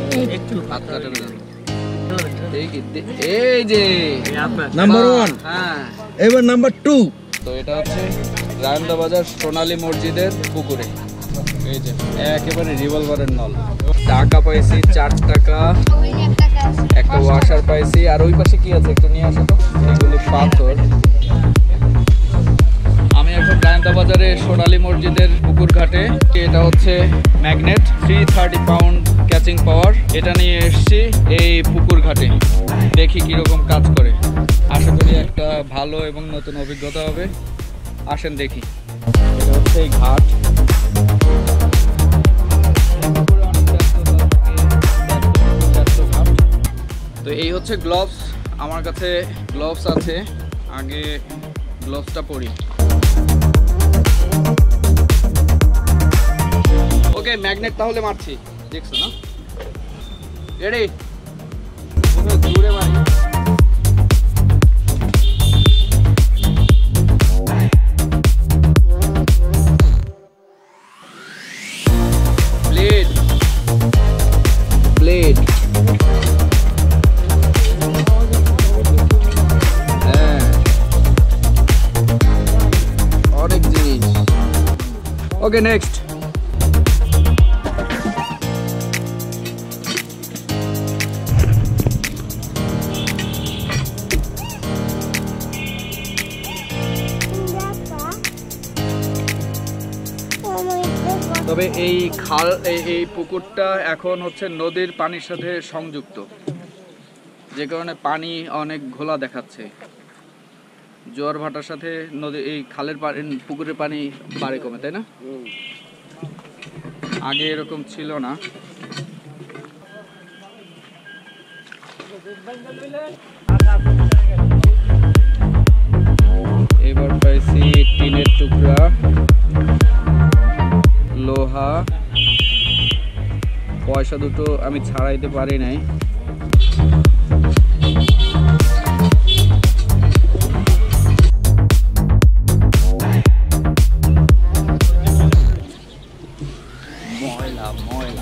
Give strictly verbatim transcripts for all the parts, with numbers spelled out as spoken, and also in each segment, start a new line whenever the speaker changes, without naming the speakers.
একটু হাত কাটানো যাবে। এই যে
নাম্বার ওয়ান,
হ্যাঁ
এবার নাম্বার টু।
তো এটা হচ্ছে রায়ন্দা বাজার সোনালী মসজিদের পুকুরে, এই যে একেবারে রিভলভারের নল। টাকা পাইছি চার টাকা, একটা ওয়াশার পাইছি, আর ওই পাশে কি আছে একটু নিয়ে আসো তো, এগুলি পাথর। আমি এখন রায়ন্দা বাজারে সোনালী মসজিদের পুকুর ঘাটে। এটা হচ্ছে magnet three thirty pound catching power, এটা নিয়ে এসছি এই পুকুর ঘাটে, দেখি কিরকম কাজ করে। আশা করি একটা ভালো এবং নতুন অভিজ্ঞতা হবে। আসেন দেখি। এটা হচ্ছে এই ঘাট। তো এই হচ্ছে গ্লোভস, আমার কাছে গ্লোভস আছে, আগে গ্লোভসটা পরি। ওকে, ম্যাগনেট তাহলে মারছি, দেখছো না? রেডি? দূরে মারি। ব্লেড ব্লেড হ্যাঁ, অনেক জিনিস। Okay, next. তবে এই খাল এই পুকুরটা এখন হচ্ছে নদীর পানির সাথে সংযুক্ত, যে কারণে পানি অনেক ঘোলা দেখাচ্ছে। জোয়ার ভাটার সাথে নদী এই খালের পানি পুকুরের পানি বাড়ে কমে, তাই না? আগে এরকম ছিল না। এবার পাইছি টিনের টুকরা, লোহা, পয়সা দুটো আমি ছাড়াইতে পারি নাই। ময়লা ময়লা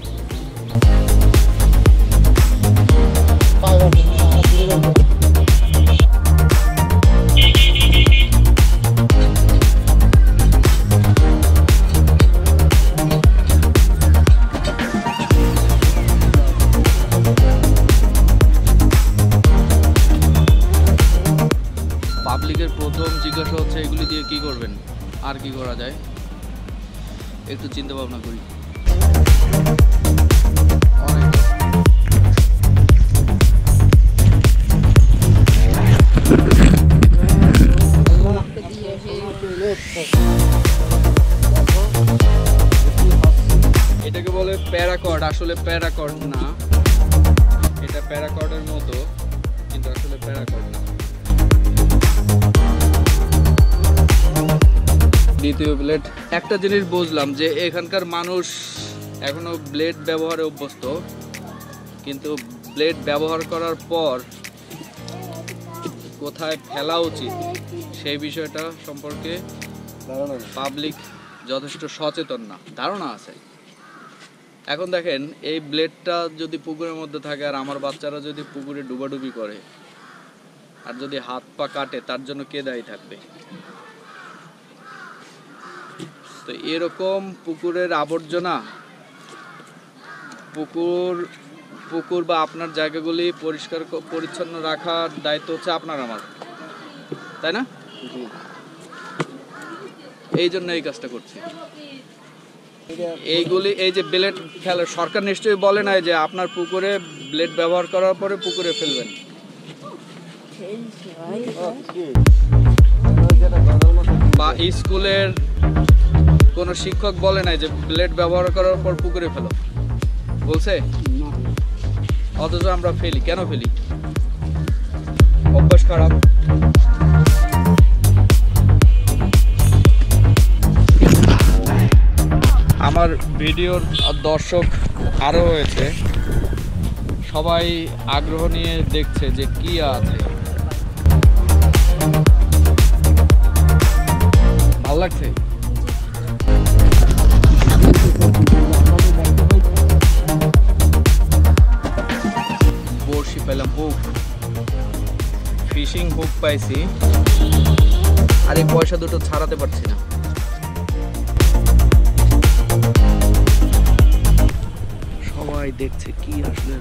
পাবলিকের প্রথম জিজ্ঞাসা হচ্ছে এগুলি দিয়ে কি করবেন, আর কি করা যায়, একটু চিন্তা ভাবনা করি। এটাকে বলে প্যারাকর্ড, আসলে প্যারাকর্ড না, এটা প্যারাকর্ডের মতো কিন্তু আসলে প্যারাকর্ড না। দ্বিতীয় ব্লেড। একটা জিনিস বুঝলাম যে এখানকার মানুষ এখনো ব্লেড ব্যবহারে অভ্যস্ত, কিন্তু ব্লেড ব্যবহার করার পর কোথায় ফেলা উচিত সেই বিষয়টা সম্পর্কে পাবলিক যথেষ্ট সচেতন না, ধারণা আছে। এখন দেখেন, এই ব্লেডটা যদি পুকুরের মধ্যে থাকে আর আমার বাচ্চারা যদি পুকুরে ডুবাডুবি করে আর যদি হাত পা কাটে, তার জন্য কে দায়ী থাকবে? তো এরকম পুকুরের আবর্জনা, পুকুর পুকুর বা আপনার জায়গাগুলি পরিষ্কার পরিচ্ছন্ন রাখার দায়িত্ব হচ্ছে আপনার আমার, তাই না? এই জন্য এই কাজটা করছি। এইগুলি এই যে ব্লেড ফেলে, সরকার নিশ্চয়ই বলে নাই যে আপনার পুকুরে ব্লেড ব্যবহার করার পরে পুকুরে ফেলবেন। বা স্কুলের কোন শিক্ষক বলে নাই যে ব্লেড ব্যবহার করার পর পুকুরে ফেলো, বলছে? অথচ আমরা ফেলি। কেন ফেলি? অভ্যাস খারাপ। আমার ভিডিওর দর্শক আরো হয়েছে, সবাই আগ্রহ নিয়ে দেখছে যে কি আছে। ভালো লাগছে? ফিশিং হুক পাইছি, আর এই পয়সা দুটো ছাড়াতে পারছি না। সবাই দেখছে কি আসলে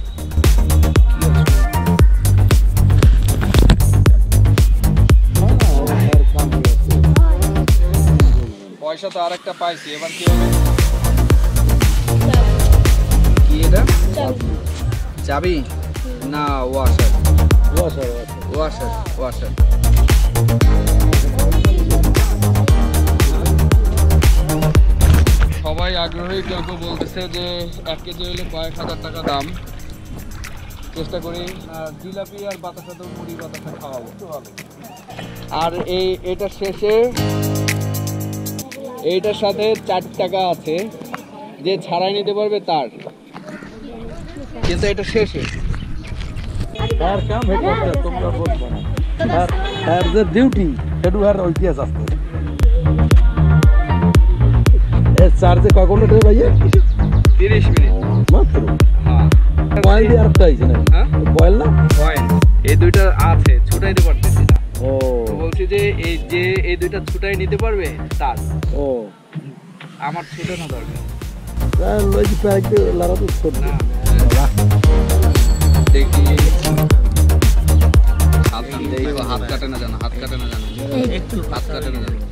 পয়সা তো আরেকটা পাইছি, এবার কি হবে? কি এটা? চাবি না ওয়াশার? Washer washer washer. সবাই আগ্রহী, কেউ কেউ বলতেছে যে এক কেজি হলে কয়েক হাজার টাকা দাম। চেষ্টা করি জিলাপি আর বাতাসা, তো মুড়ি বাতাসা খাওয়াবো। আর এই এটা শেষে এইটার সাথে চার টাকা আছে, যে ছাড়াই নিতে পারবে তার, কিন্তু এটা শেষে
তার কাম হেটা তোমরা বলবো না, আর আর যে ডিউটি হেডু আর ইতিহাস আছে। এ চার্জে কয় ঘন্টা ধরে ভাইয়া?
তিরিশ মিনিট
মাত্র।
হ্যাঁ,
বয়েল দিয়ে আরেকটা হয়েছে না?
হ্যাঁ
বয়েল না,
বয়েল। এই দুইটা আছে, ছুটাইতে পারতেছি না।
ও
বলছি যে এই যে এই দুইটা ছুটাই নিতে পারবে তার,
ও
আমার ছুটানো দরকার
তার লই দি প্যাক দিয়ে লারা তো ছোট
না।
বাহ,
দেখি হাত দেখি, হাত কাটে না জানো, হাত কাটে না জানো, একটু হাত কাটে না জানো।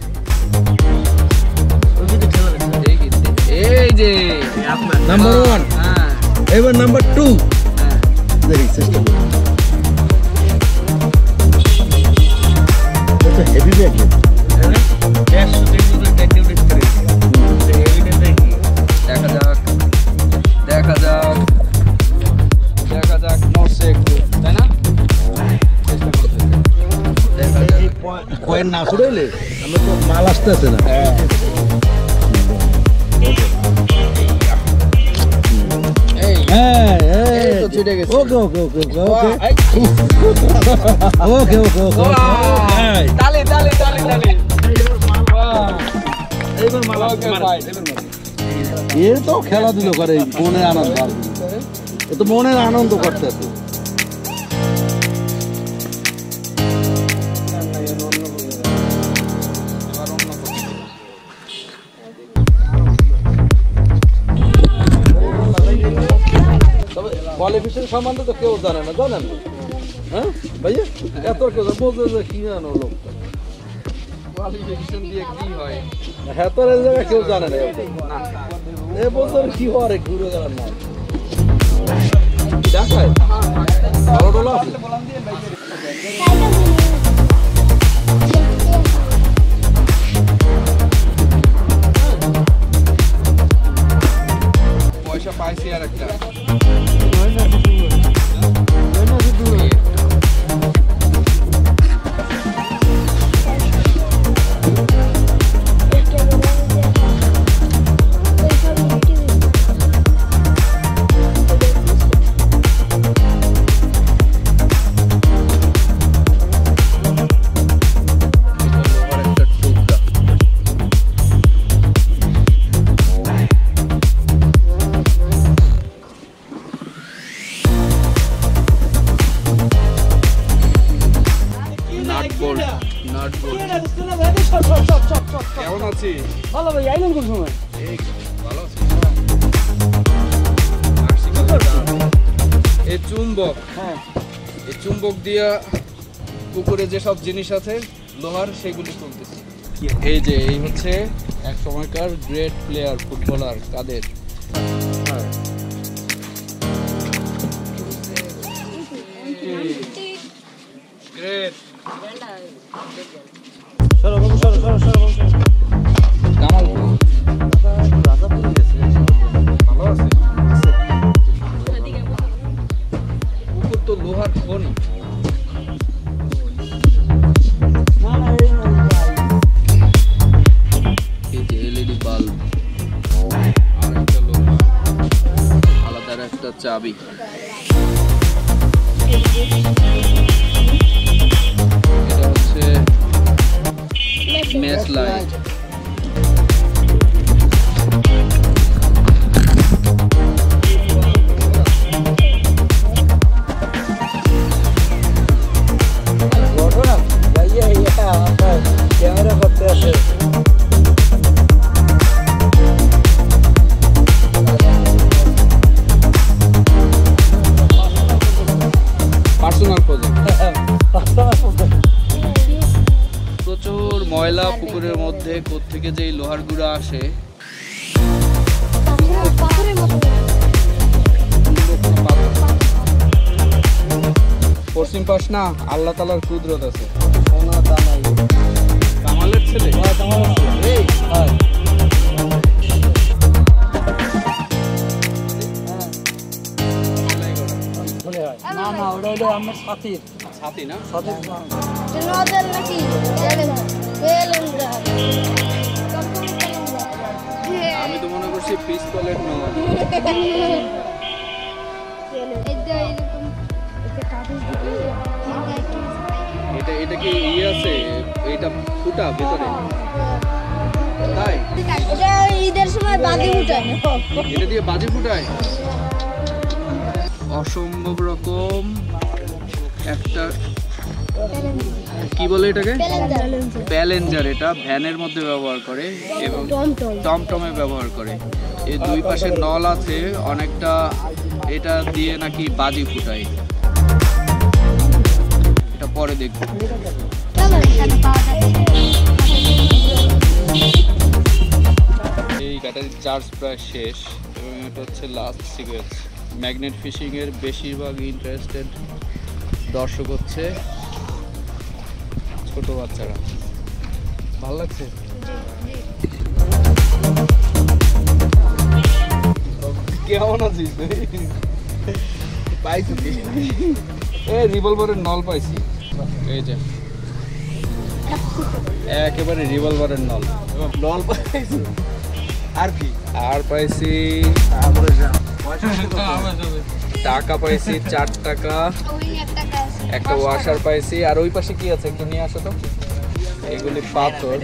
দেখি এই যে
নাম্বার ওয়ান,
হ্যাঁ
এবার নাম্বার টু
হ্যাঁ
দেখি চেষ্টা করি। এটা হেভি ব্যাগ,
দেখা যাক দেখা যাক দেখা যাক নড়ছে একটু, তাই না? চেষ্টা করতে দেখা যাক।
কয়েন না ছুড়াইলে আমরা তো মাল আসতেছে না।
হ্যাঁ এই
হ্যাঁ
এই তো ছুটে গেছে।
ওকে ওকে ওকে ওকে ওকে
এই,
ওকে ওকে ওকে
বাহ! তালি তালি তালি তালি। বাহ!
এইবার মাল
ওকে ভাই।
এ তো খেলাধুলো করে, মনের আনন্দ, আর এ তো মনের আনন্দ করতে তো।
এবার অন্য কিছু।
তবে কোয়ালিফিকেশন সম্বন্ধে তো কেউ জানে না, জানেন? হ্যাঁ ভাইয়া, এত কেউ বলতে যে কি জানো লোক,
কোয়ালিফিকেশন দিয়ে কি হয়?
হ্যাঁ তোর এই জায়গায় কেউ জানে না।
না
এ বছর কি হরে ঘুরে গেলাম না দেখায় ভালো ডলা আছে।
পয়সা পাইছি আর একটা। কেমন আছিস?
ভালো ভাই, আইলেন কোন সময়?
এই ভালো আছিস? আসছি কোথাও? এই চুম্বক,
হ্যাঁ
এই চুম্বক দিয়া পুকুরে যেসব জিনিস আছে লোহার, সেগুলি তুলতেছি। এই যে এই হচ্ছে এক সময়কার great player footballer Kader. Great
সরো বাবু, সরো সরো সরো বাবু।
কামালপুর
রাজাপুর গেছে,
ভালো আছে। পুকুর তো লোহার খনি।
না না এই
এই যে এলইডি বাল্ব, আর একটা লোহা, আলাদা একটা চাবি। এটা হচ্ছে মেস লাইট। ময়লা পুকুরের মধ্যে কোত্থেকে যে লোহার গুঁড়া আসে। পশ্চিম পাশ না, আল্লাহ তাআলার কুদরত আছে। কামালের ছেলে
না না ওটা হলো আমার সাথীর
সাথী না,
সাথীর
আমি তো মনে করছি পিস্তলের নয়। এটা এটা কি ইয়ে আছে, এটা ফুটা ভিতরে তাই?
এটা ঈদের সময় বাজি ফুটায়,
এটা দিয়ে বাজি ফুটায়। অসম্ভব রকম একটা কি বলে এটাকে, প্যালেঞ্জার। এটা ভ্যানের মধ্যে ব্যবহার করে এবং টমটমে ব্যবহার করে। এই দুই পাশে নল আছে অনেকটা, এটা দিয়ে নাকি বাজি ফুটায়। এটা পরে দেখব। এই ব্যাটারির চার্জ প্রায় শেষ এবং এটা হচ্ছে লাস্ট সিকোয়েন্স। ম্যাগনেট ফিশিং এর বেশিরভাগ ইন্টারেস্টেড দর্শক হচ্ছে ছোট বাচ্চারা। ভালো লাগছে? কেমন আছিস পাইছি? এই রিভলভারের নল পাইছি, এই যে একেবারে রিভলভারের নল নল পাইছি। আর কি আর পাইছি? টাকা পাইছি চার টাকা, একটা ওয়াশার পাইছি। আর ওই পাশে কি আছে একটু নিয়ে আসো তো। এগুলি পাথর,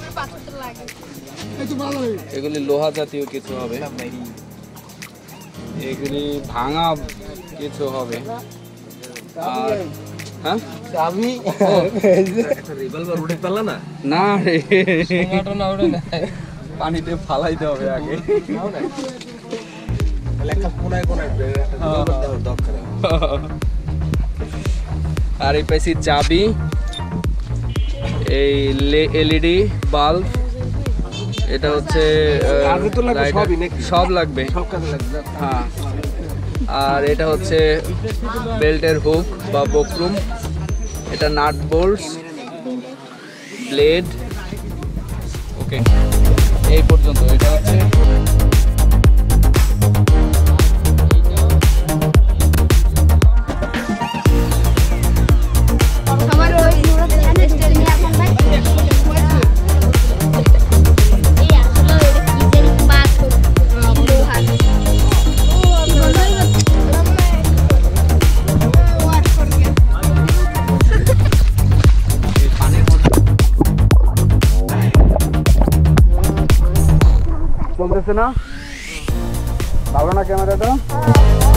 এগুলি লোহা জাতীয় কিছু হবে, এগুলি ভাঙা কিছু হবে। আর হ্যাঁ আমি রিভলভার উঠে পেলা না, না রে পানিতে ফালাইতে হবে আগে। আর এই পাইছি চাবি, এই এলইডি বাল্ব, এটা হচ্ছে সব লাগবে। হ্যাঁ, আর এটা হচ্ছে বেল্টের হুক বা বকরুম, এটা নাট বোল্টস, ব্লেড। ওকে, এই পর্যন্ত। এটা হচ্ছে চলতেছে না, ভালো না ক্যামেরাটা?